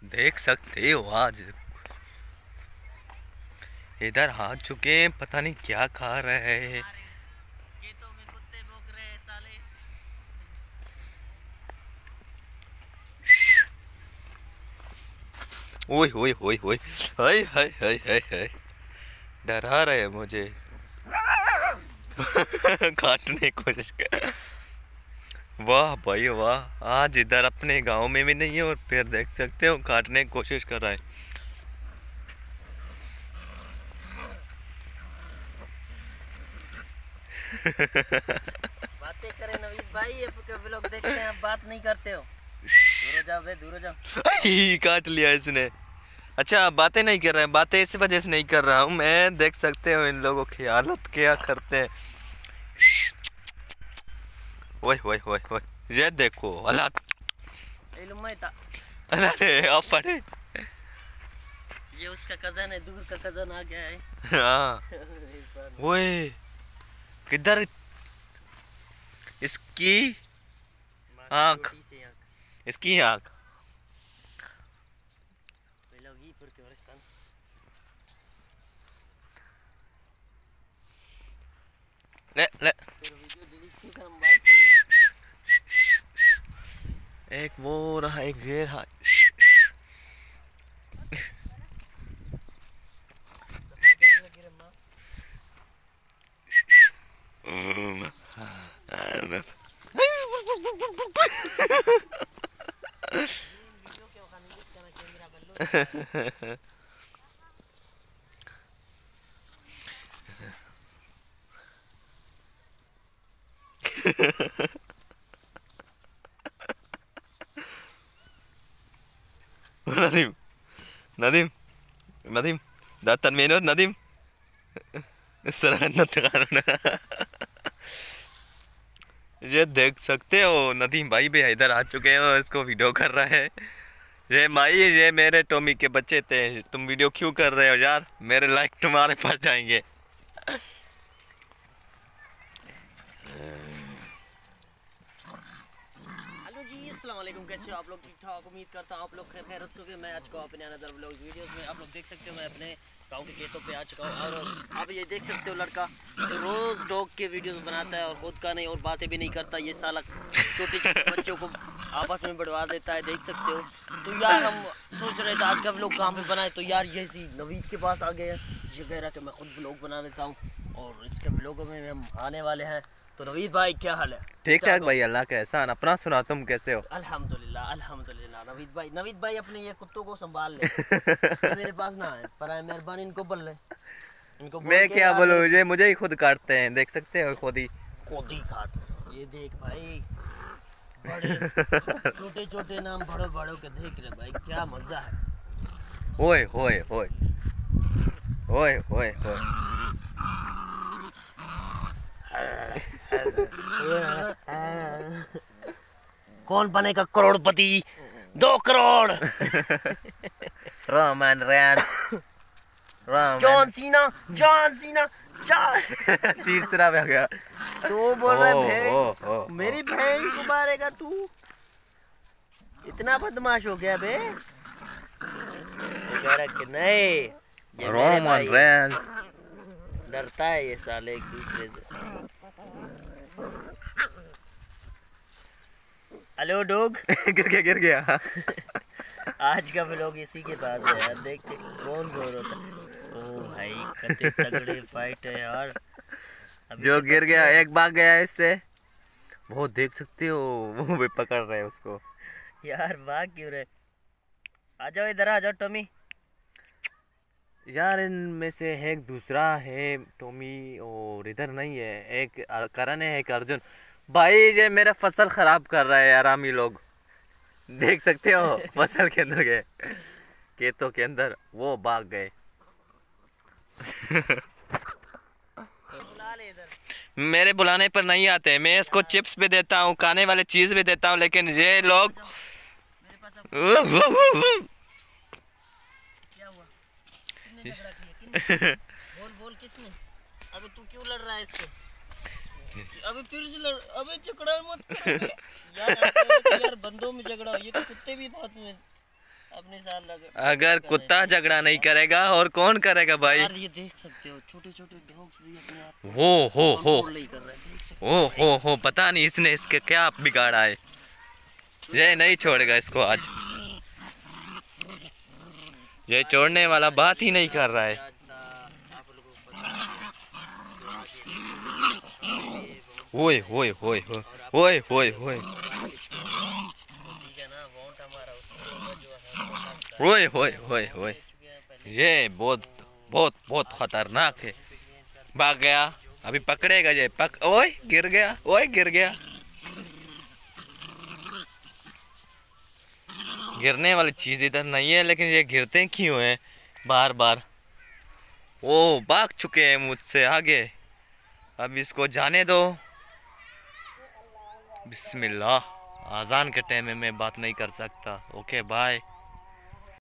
देख सकते हो आज इधर आ चुके हैं, पता नहीं क्या खा रहे हैं। खेतों में कुत्ते भौंक रहे हैं साले। ओए ओए ओए ओए, हाय हाय हाय हाय हाय, डरा रहे हैं मुझे। काटने की कोशिश कर। वाह भाई वाह, आज इधर अपने गांव में भी नहीं है और फिर देख सकते हो काटने की कोशिश कर रहा है। बातें करें नवीद भाई, आपके व्लॉग देखते हैं, आप बात नहीं करते हो। दूर हो जाओ बे, दूर हो जाओ। काट लिया इसने। अच्छा बातें नहीं कर रहे हैं, बातें इस वजह से नहीं कर रहा हूँ मैं, देख सकते हो इन लोगों की हालत क्या करते हैं। ओए ओए ओए ओए, ये देखो हालत। अरे आप पढ़े। ये उसका कजन है, दूर का कजन आ गया है। हाँ ओए, किधर इसकी आँख, इसकी आँख। ले ले, एक वो रहा, एक ये रहा। नदीम नदीम नदीम दातन मेनो नदीम ये देख सकते हो नदीम भाई भी इधर आ चुके हैं और इसको वीडियो कर रहा है। ये भाई ये मेरे टॉमी के बच्चे थे, तुम वीडियो क्यों कर रहे हो यार, मेरे लाइक तुम्हारे पास जाएंगे। अस्सलाम वालेकुम, कैसे हो आप लोग? ठीक ठाक, उम्मीद करता हूँ आप लोग खैरियत से। मैं आ चुका हूँ अपने अनदर व्लॉग वीडियोस में। आप लोग देख सकते हो मैं अपने गांव के खेतों पे आ चुका हूँ और आप ये देख सकते हो लड़का रोज़ डॉग के वीडियोस बनाता है और खुद का नहीं, और बातें भी नहीं करता। ये साला छोटे छोटे बच्चों को आपस में बढ़वा देता है, देख सकते हो। तो यार हम सोच रहे थे आज का व्लॉग कहाँ पर बनाए, तो यार ये नवीद के पास आ गए हैं। ये कह रहा कि मैं खुद व्लॉग बना लेता हूँ और इसके व्लॉगों में हम आने वाले हैं। तो नवीद भाई क्या हाल है? ठीक ठाक भाई, अल्लाह का एहसान। अपना सुना, तुम कैसे हो? अल्हम्दुलिल्लाह अल्हम्दुलिल्लाह। नवीद भाई अपने ये कुत्तों को संभाल ले। तो मेरे पास ना है, पर मेहरबानी इनको बोल ले, इनको मैं क्या बोलूं, मुझे ही खुद काटते हैं, देख सकते हो खुद ही काट। ये देख भाई, बड़े छोटे छोटे नाम बड़े बड़ों के देख रहे भाई, क्या मजा है। ओए ओए ओए ओए ओए ओए, कौन बनेगा करोड़पति? 2 crore. Roman Reigns, John Cena तीसरा में आ गया। तो बोल रहे मेरी बहन को मारेगा तू? इतना बदमाश हो गया बे? कह रहा कि नहीं, रोमन रेंस डरता है ये साले एक दूसरे से। Hello dog. गिर गया। आज का व्लॉग इसी के बाद है यार, देखते कौन जोर होता है। ओ भाई कते तगड़े फाइट है यार। जो गिर गया, एक भाग गया इससे, वो देख सकते हो, वो भी पकड़ रहे हैं उसको। यार भाग क्यों रहे? आ जाओ इधर, आ जाओ टॉमी। यार इनमें से एक दूसरा है टॉमी और इधर नहीं है, एक करण है, एक अर्जुन। भाई ये मेरा फसल खराब कर रहा है आरामी लोग, देख सकते हो। फसल के अंदर गए, खेतों के अंदर, वो भाग गए। मेरे बुलाने पर नहीं आते, मैं इसको चिप्स भी देता हूँ, खाने वाले चीज भी देता हूँ, लेकिन ये लोग बोल किसने? अबे तू क्यों लड़ रहा है इससे? अबे फिर से लड़, अबे झगड़ा मत कर यार। यार बंदों में झगड़ा, ये तो कुत्ते भी बात में। अपने साथ अगर कुत्ता झगड़ा नहीं करेगा और कौन करेगा भाई। यार ये देख सकते हो छोटे छोटे डॉग्स भी अपने आप हो कंट्रोल नहीं कर रहे हैं, देख सकते हो पता नहीं इसने इसके क्या बिगाड़ा है। ये नहीं छोड़ेगा इसको आज, ये छोड़ने वाला बात ही नहीं कर रहा है। हो। आप लोगों को पता है ओए ओए ओए ओए ओए ओए ठीक है ना, वांट हमारा उसको जो है ओए ओए ओए ओए, ये बहुत बहुत बहुत खतरनाक है। भाग गया, अभी पकड़ेगा ये ओए गिर गया, ओए गिर गया। गिरने वाली चीज इधर नहीं है, लेकिन ये गिरते क्यों हैं बार बार। ओ भाग चुके हैं मुझसे आगे, अब इसको जाने दो। बिस्मिल्लाह, आज़ान के टाइम में मैं बात नहीं कर सकता। Okay bye.